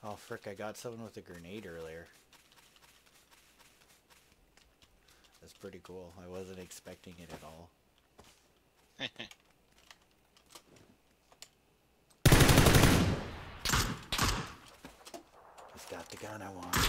Oh frick, I got someone with a grenade earlier. That's pretty cool. I wasn't expecting it at all. Just got the gun I want.